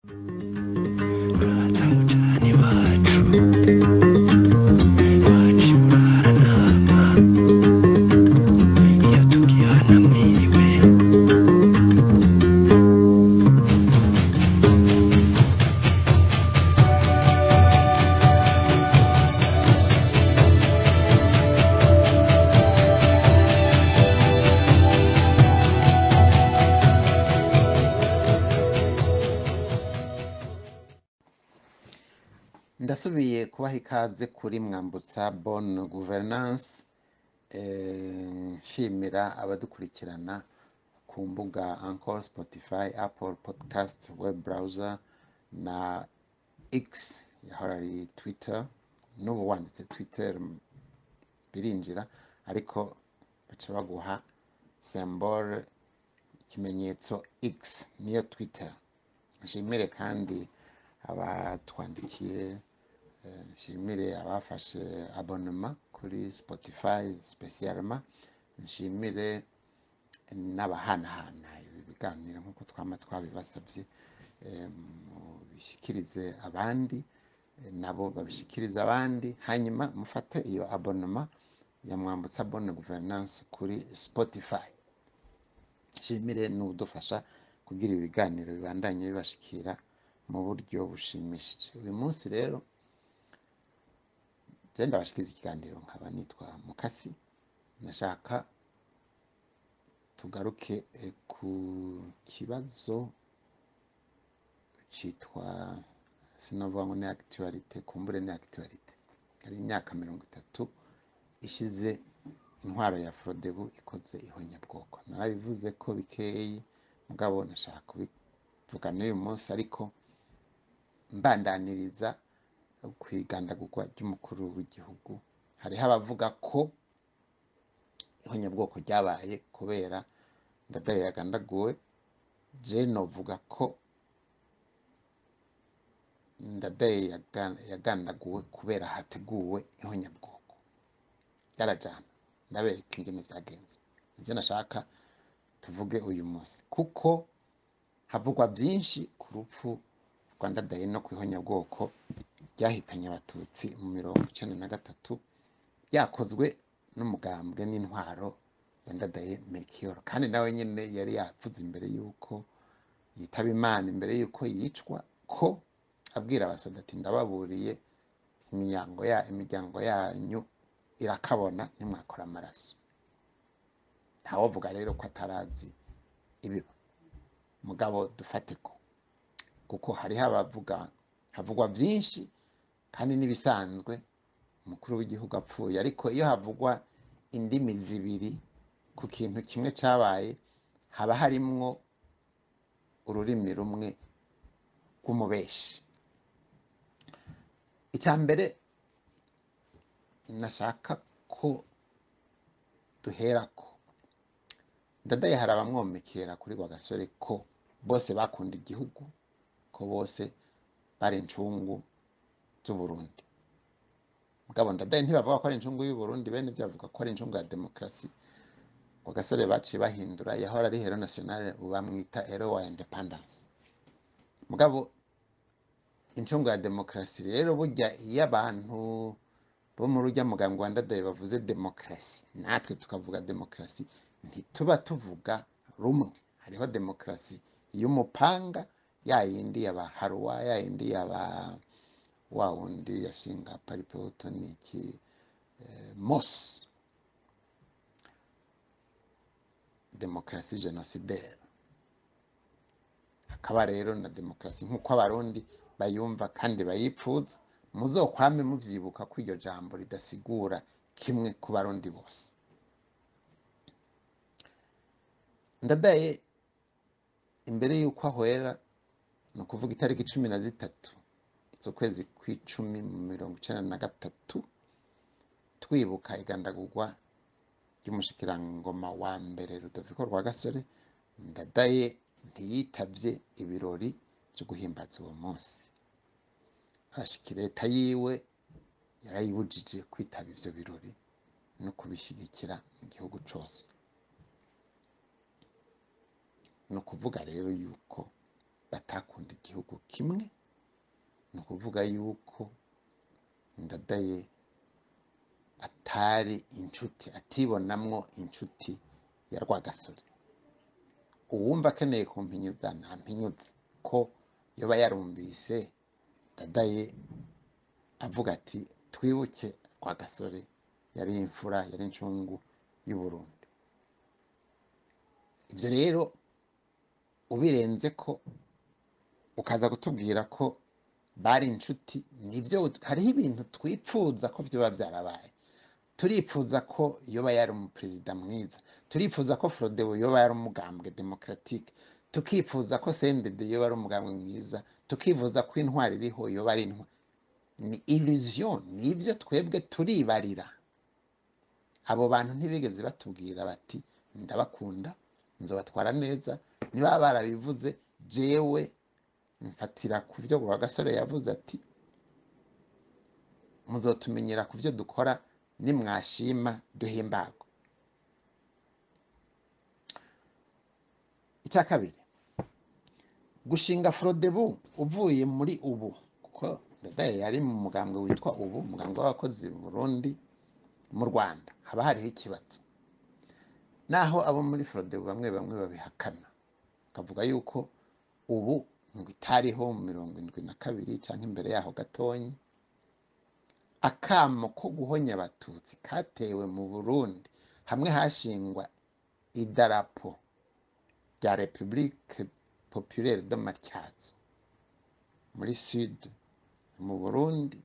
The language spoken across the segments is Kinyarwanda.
Ndasubiye kubaha ikaze kuri Mwambutsa Bonne Gouvernance, nshimira abadukurikirana ku mbuga Anchor, Spotify, Apple Podcast, Web Browser na X yahora ari Twitter. N'ubu wanditse Twitter birinjira, ariko baca baguha symbole ikimenyetso X niyo Twitter. Nshimire kandi abatwandikiye, nshimire abafashe abonnement kuri Spotify spesialema, nshimire n'abahanahana ibiganiro nk'uko twabibasabye, mubishikirize abandi nabo babishikiriza abandi, hanyuma mufate iyo abonnement ya Mwambutsa Bonne Gouvernance kuri Spotify. Nshimire n'udufasha kugira ibiganiro bibandanye bibashikira mu buryo bushimishije. Uyu munsi rero genda bashikiza ikiganiro nkaba nitwa Mukasi. Nashaka tugaruke ku kibazo citwa, sinovuga ngo ni actualité, kumbure ni actualité. Hari imyaka 30 ishize intwaro ya Frodebu ikoze ihonyabwoko. Narabivuze ko bikeyi, mugabo nashaka kubivuga n'uyu munsi, ariko mbandaniriza kwigandagurwa ry'umukuru w'igihugu. Hariho abavuga ko ihonyabwoko ryabaye kubera Ndadaye yagandaguwe. Je novuga ko Ndadaye yagandaguwe kubera hateguwe ihonyabwoko. Yarajana ndabereka ingene vyagenze. Nivyo nashaka tuvuge uyu munsi, kuko havugwa byinshi ku rupfu rwa Ndadaye no kwihonyabwoko byahitanye abatutsi mu 1993, byakozwe n'umugambwe n'intwaro ya Ndadaye Melchior. Kandi nawe nyine yari yapfuze imbere yuko yitaba Imana, imbere yuko yicwa, ko abwira abasodati, ndababuriye imiryango yanyu irakabona ntimwakora amaraso. Ntawovuga rero ko atarazi ibiba, mugabo dufate ko, kuko hariho havugwa byinshi kandi nibisanzwe umukuru w'igihugu apfuye. Ariko iyo havugwa indimi zibiri ku kintu kimwe cabaye, haba harimwo ururimi rumwe rw'umubeshi. Icambere nashaka ko duherako, Ndadaye hari abamwomekera kuri Rwagasore ko bose bakunda igihugu, ko bose bari incungu z'Uburundi. Mugabo Ndadaye ntibavuga ko ari incungu y'Uburundi, bene ivyo bavuga ko ari incungu ya demokrasi. Rwagasore baciye bahindura, yahora ari hero national, bamwita hero wa independence. Mugabo incungu ya demokrasi rero, burya iyo abantu bo mu rujya muganga wa Ndadaye bavuze demokrasi, natwe tukavuga demokrasi, ntituba tuvuga rumwe. Hariho demokrasi y'umupanga, ya yindi yaba Harwa, ya yindi yaba wa wundi yashinga Paripehoto niki Mos, demokrasi genocidaire. Hakaba rero na demokrasi nk'uko abarundi bayumva kandi bayipfuza. Muzokwame muvyibuka ko iryo jambo ridasigura kimwe ku barundi bose. Ndadaye imbere yuko ahwera, no kuvuga itariki 13 z'ukwezi kw'icumi mu 1993, twibuka igandagurwa ry'umushikirangoma wa mbere Rudoviko Rwagasore, Ndadaye ntiyitavye ibirori byo guhimbaza uwo munsi. Leta yiwe yarayibujije kwitaba ivyo birori no kubishigikira mu gihugu cose. No kuvuga rero yuko batakunda igihugu kimwe, ni ukuvuga yuko Ndadaye atari inshuti, atibonamwo inshuti ya Rwagasore. Uwumva akeneye kumpinyuza ntampinyuze ko yoba yarumvise Ndadaye avuga ati twibuke Rwagasore yari imfura, yari incungu y'u Burundi. Ibyo rero ubirenze ko ukaza kutubwira ko bari inshuti, nibyo hariho ibintu twipfuza ko byoba byarabaye. Turipfuza ko yoba yari umuperezida mwiza, turipfuza ko Frodebu yoba yari umugambwe demokratike, tukifuza ko CNDD yoba ari umugambwe mwiza, tukifuza ko intwari iriho yoba ari intwari. Ni illusion, nibyo twebwe turibarira. Abo bantu ntibigeze batubwira bati ndabakunda, nzobatwara neza. Niba barabivuze, jewe mfatira ku byo Rwagasore yavuze ati muzotumenyera ku byo dukora, nimwashima duhimbarwa. Icya kabiri, gushinga Frodebu uvuye muri ubu, kuko Ndadaye yari mu mugambwe witwa ubu, umugambwe w'abakozi mu Burundi, mu Rwanda haba hariho ikibazo. Naho abo muri Frodebu bamwe babihakana, kavuga yuko ubu ngo itariho mu 72 cyangwa imbere yaho gatonyi. Akamo ko guhonya abatutsi katewe mu Burundi, hamwe hashingwa idarapo rya Republique Populaire de Matyazo muri Sud mu Burundi.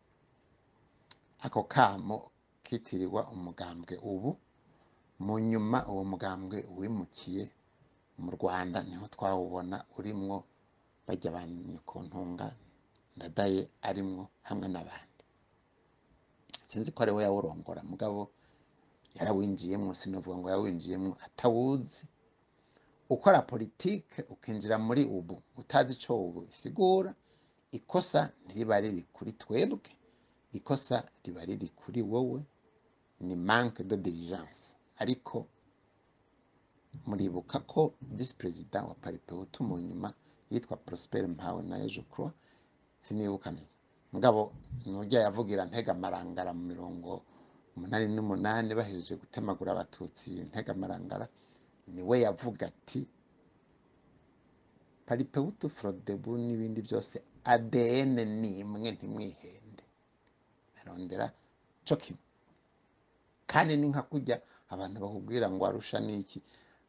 Ako kamo kitirirwa umugambwe ubu, mu nyuma uwo mugambwe wimukiye mu Rwanda, niho twawubona urimwo bajya abanyakontunga, Ndadaye arimwo hamwe n'abandi. Sinzi ko ari we yawurongora, mugabo yarawinjiyemo. Sinovuga ngo yawinjiyemo atawuzi. Ukora politike ukinjira muri ubu utazi ico ubu isigura, ikosa ntiriba riri kuri twebwe, ikosa riba riri kuri wowe, ni manque de diligence. Ariko muribuka ko vice president wa Paripehutu mu nyuma yitwa Prosper Mpawe na je crois, sinibuka neza, mugabo nujya yavugira Ntega Marangara mu 88 bahejeje gutemagura abatutsi Ntega Marangara, niwe yavuga ati Paripehutu, Frodebu n'ibindi byose ADN ni imwe, ntimwihende. Arondera cyo kimwe. Kandi ni nka kujya abantu bakubwira ngo Arusha niki.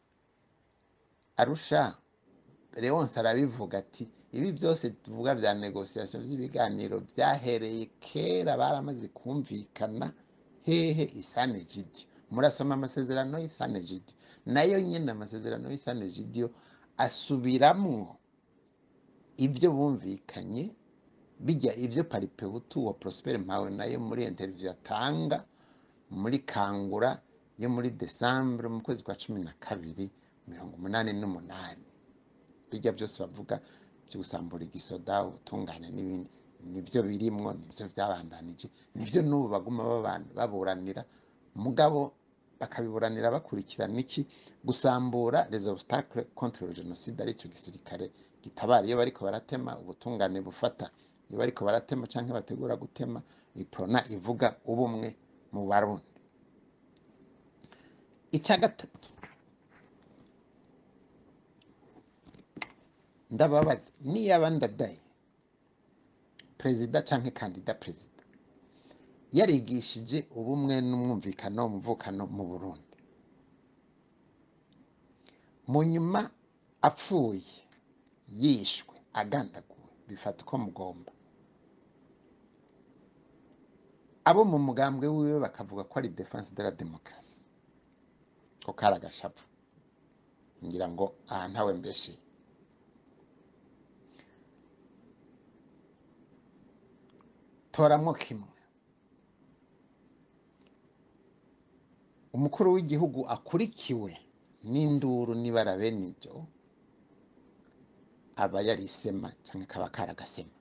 Arusha Leonce arabivuga ati ibi byose tuvuga bya negotiation by'ibiganiro byahereye kera, baramaze kumvikana hehe Isane Gidio. Murasoma amasezerano y'Isane Gidio, nayo nyine amasezerano y'Isane Gidio asubiramwo ibyo bumvikanye, bijya ibyo Paripehutu wa Prosper Mpawe nayo muri interview atanga muri Kangura yo muri December mu kwezi kwa 12 88, bijya byose bavuga byo gusambura igisoda, utungane n'ibindi, nibyo birimwo, nibyo byabandanije, nibyo n'ubu baguma baburanira. Mugabo bakabiburanira bakurikirana iki? Gusambura les obstacles contre le génocide, ari cyo gisirikare gitabara iyo bariko baratema, ubutungane bufata iyo bariko baratema canke bategura gutema. Iprona ivuga ubumwe mu Barundi. Icya gatatu, ndababaza niba Ndadaye perezida canke kandida perezida yarigishije ubumwe n'umwumvikano umuvukano mu Burundi, mu nyuma apfuye, yishwe, agandaguwe, bifata uko mugomba, abo mu mugambwe wiwe bakavuga ko ari defense de la démocratie, ko karagashapu. Ngira ngo aha ntawe mbeshe. Toramwo kimwe, umukuru w'igihugu akurikiwe n'induru nibara bene ibyo, aba yarisema canke kaba karagasema,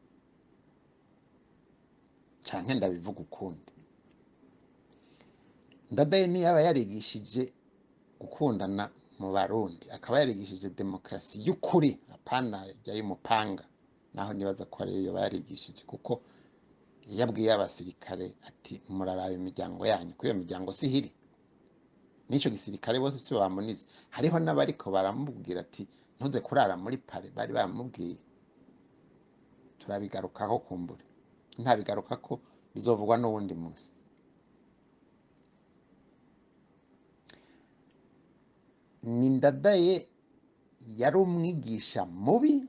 canke ndabivuga ukundi. Ndadaye niyaba yarigishije gukundana mu Barundi akaba yarigishije demokarasi y'ukuri apana y'umupanga naho nibaza ko ariyo yarigishije kuko yabwiye abasirikare ati muraraye imiryango yanyu ko iyo miryango sihiri n'icyo gisirikare bose si bamunize hariho n'abariko baramubwira ati ntuze kurara muri pare bari bamubwiye turabigarukaho kumbure ntabigaruka ko bizovugwa n'uwundi munsi Ndadaye yari umwigisha mubi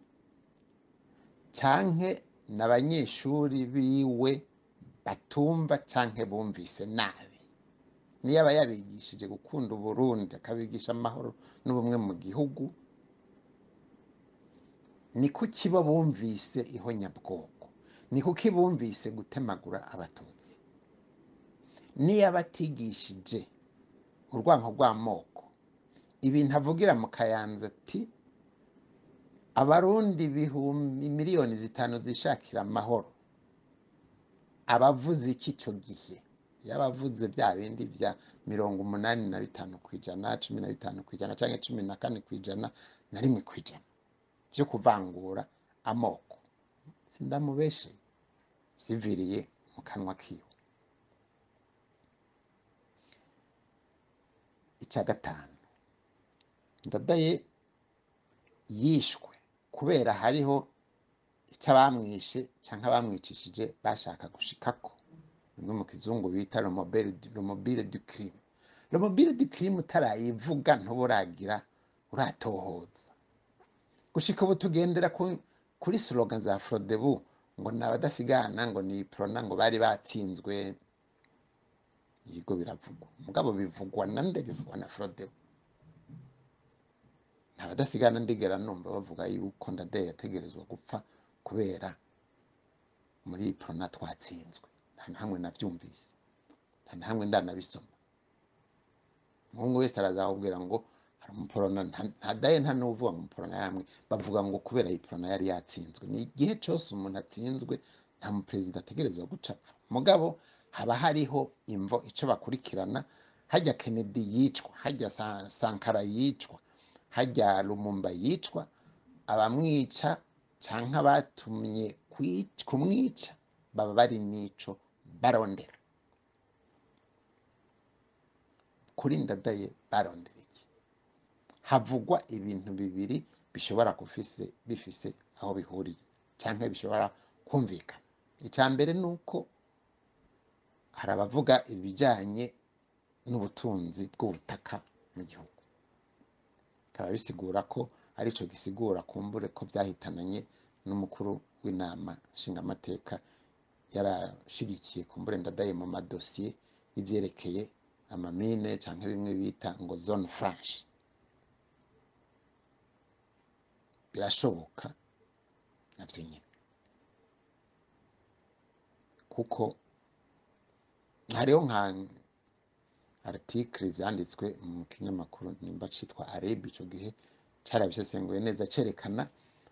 canke n'abanyeshuri biwe batumva canke bumvise nabi niyo aba yabigishije gukunda Uburundi akabigisha amahoro n'ubumwe mu gihugu ni kuki bo bumvise ihonyabwoko ni kuki bumvise gutemagura abatutsi niyo abatigishije urwanko rw'amoko ibintu avugira mu Kayanza ati Abarundi miliyoni 5 zishakira amahoro abavuze iki cyo gihe yabavuze bya bindi bya 85% 15% canke 14% na rimwe kwijana byo kuvangura amoko sindamubeshe siviriye mu kanwa kiwe icya gatanu Ndadaye yishwe kubera hariho icabamwishe canke bamwicishije bashaka gushikako no mu kizungu bita le mobile du crime le mobile du crime utarayivuga ntuburagira uratohoza gushika ubu tugendera kuri slogan za Frodebu ngo nabadasigana ngo ni prona ngo bari batsinzwe yigo biravugwa mugabo bivugwa nande bivugwa na Frodebu nabadasigana ndigera numva bavuga yuko Ndadaye yategerezwa gupfa kubera muri prona twatsinzwe nta hamwe navyumvise nta hamwe ndanabisoma mungu wese arazahubwira ngo hari umuporona Ndadaye nta nuvuga ngo umuporona yamwe bavuga ngo kubera iyi prona yari yatsinzwe ni igihe cyose umuntu atsinzwe nta mu president ategerezwa gucapfa mugabo haba hariho imvo ico bakurikirana hajya Kennedy yicwa hajya Sankara yicwa hajya Lumumba yicwa abamwica canka batumye kumwica baba bari nico barondera kuri Ndadaye barondera iki havugwa ibintu bibiri bishobora bifise aho bihuriye canke bishobora kumvikana icambere nuko harabavuga ibijanye n'ubutunzi bw'ubutaka mu gihugu kaba bisigura ko arico gisigura kumbure ko byahitananye n'umukuru w'inama nshingamateka yarashigikiye kumbure Ndadaye mu madosiye y'ivyerekeye amamine canke bimwe bita ngo zone franche birashoboka navyo nyene kuko hariho nka article vyanditswe mu kinyamakuru nimba citwa Arab ico gihe carabishesenguye neza cerekana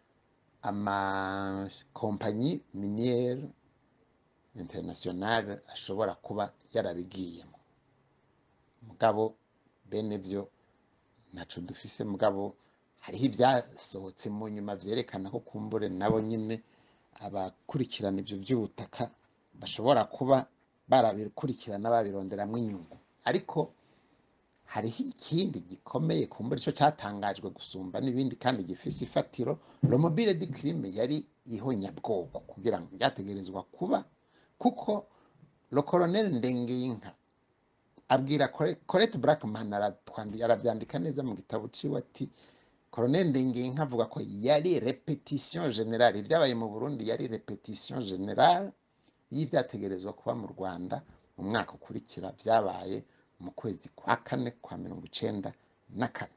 ama compagnie minière internationale ashobora kuba yarabigiyemo mugabo bene vyo naco dufise mugabo hariho ibyasohotse mu nyuma vyerekana ko kumbure nabo nyine abakurikirana ivyo vy'ubutaka bashobora kuba barabikurikirana babironderamwe inyungu ariko hariho ikindi gikomeye kumbura ico catangajwe gusumba n'ibindi kandi gifise ifatiro le mobile du crime yari ihonyabwoko kugira ngo byategerezwa kuba kuko le colonel Ndengeyinka abwira Colette Brackman aravyandika neza mu gitabo ciwe ati Colonel Ndengeyinka avuga ko yari repetition generale ibyabaye mu Burundi yari repetition generale y'ivyategerezwa kuba mu Rwanda mu mwaka ukurikira byabaye mu kwezi kwa 4 kwa 1994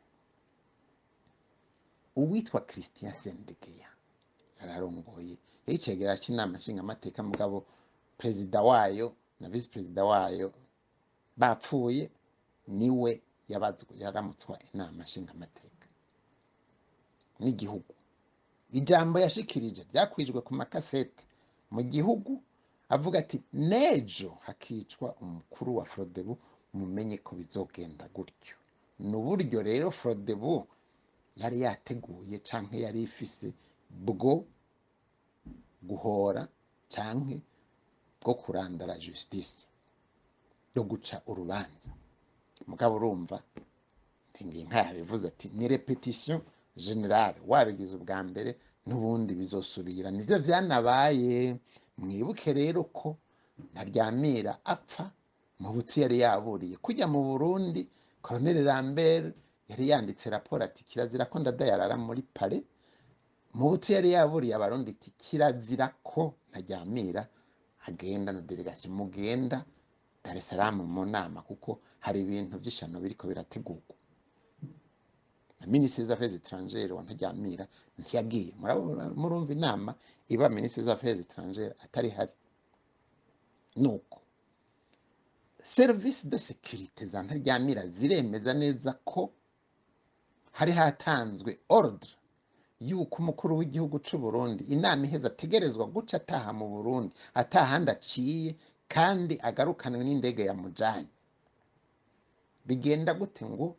uwitwa Christian Sendegeya yararongoye yicegera cy'inama nshingamateka mugabo president wayo na vice president wayo bapfuye niwe yabazwe yaramutswa inama nshingamateka n'igihugu ijambo yashikirije byakwijwe ku makasete mu gihugu avuga ati nejo hakicwa umukuru wa Frodebu mumenye ko bizogenda gutyo n'uburyo rero Frodebu yari yateguye canke yari ifise bwo guhora canke bwo kurandara justice yo guca urubanza. Mugabo urumva ntingiye nkaya bivuze ati ni repetition generale, wabigize ubwa mbere n'ubundi bizosubira. Nivyo vyanabaye. Mwibuke rero ko Ntaryamira apfa Mobutu yari yaburiye kujya mu Burundi. Colonel Lambert yari yanditse raporo ati kirazira ko Ndadaye arara muri pale. Mobutu yari yaburiye abarundi ati kirazira ko Ntaryamira agenda na delegation mugenda Dar es Salaam mu nama, kuko hari ibintu by'ishano biriko birategurwa. Na Ministre des Affaires étrangères wa Ntaryamira ntiyagiye. Murumva inama iba Ministre des Affaires étrangères atari hari. Nuko service de sécurité za Ntaryamira ziremeza neza ko hari hatanzwe ordre yuko umukuru w'igihugu c'u Burundi inama iheza ategerezwa guca ataha mu Burundi atahandi aciye, kandi agarukanwe n'indege ya mujanye. Bigenda gute ngo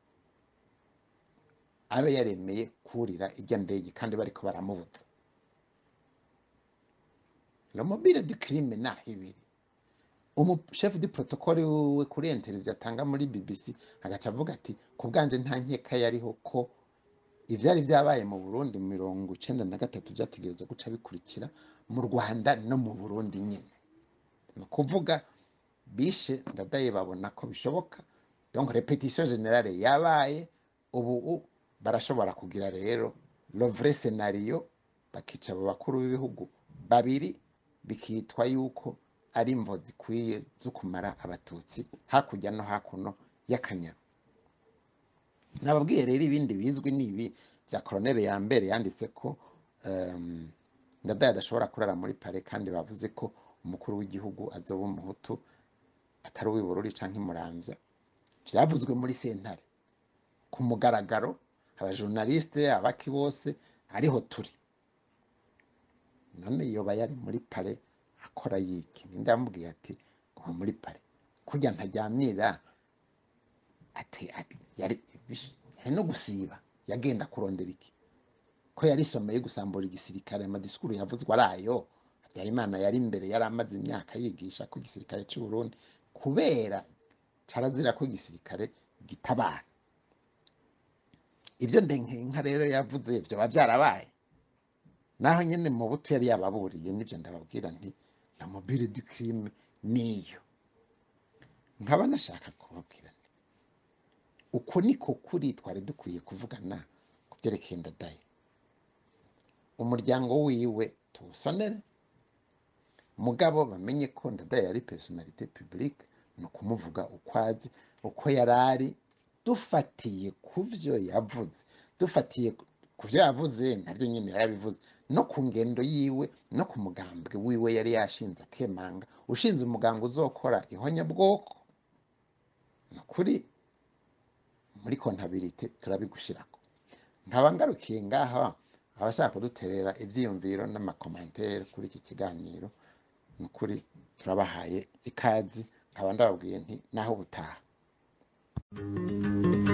abe yaremeye kurira ijya ndege kandi bariko baramubuza? Le mobile du crime nahibiri. Chef du protocole we kuri interview atanga muri BBC agaca avuga ati kubganje nta nkeka yariho ko ivyari vyabaye mu Burundi 1993 byategerezwa guca bikurikira mu Rwanda no mu Burundi nyine. No kuvuga bishe Ndadaye babona ko bishoboka, donc repetition générale yabaye. Ubu barashobora kugira rero le vrai scénario, bakica abo bakuru b'ibihugu babiri bikitwa yuko ari imvo zikwiye zo kumara abatutsi hakujya no hakuno y'Akanyaru. Nababwiye rero ibindi bizwi nibi bya Colonel Lambert yanditse ko Ndadaye adashobora kurara muri pale, kandi bavuze ko umukuru w'igihugu azoba umuhutu atari uw'ibururi canke Muramvya. Vyavuzwe muri sentare ku mugaragaro, abajournaliste abaki bose ariho turi. None yoba yari muri pale akora yiki? Ninde yamubwiye ati uwo muri pale kujya Ntaryamira ati yari no gusiba, yagenda kurondera iki? Ko yari someye gusambura igisirikare, amadisikuru yavuzwe arayo. Habyarimana yari imbere, yari amaze imyaka yigisha ko igisirikare cy'u Burundi kubera carazira ko igisirikare gitabara. Ivyo ndenkenka rero yavuze byo bavyarabaye. Naho nyene Mobutu yari yababuriye, nivyo ndababwira nti la mobile du crime niyo. Nkaba nashaka kubabwira nti uko niko kuri twari dukwiye kuvugana kubyerekeye Ndadaye. Umuryango wiwe tuwusonere, mugabo bamenye ko Ndadaye yari personnalité publique, no kumuvuga ukwazi uko yarari, dufatiye kuvyo yavuze, dufatiye kuvyo yavuze navyo nyine yarabivuze, no ku ngendo yiwe no ku mugambwe wiwe yari yashinze akemanga. Ushinze umuganga uzokora ihonyabwoko, nukuri muri kontabilite turabigushirako. Nkaba ngarukiye ngaha abashaka kuduterera ivyiyumviro n'amakomantere kuri iki kiganiro, nukuri turabahaye ikazi. Nkaba ndababwiye nti naho butaha.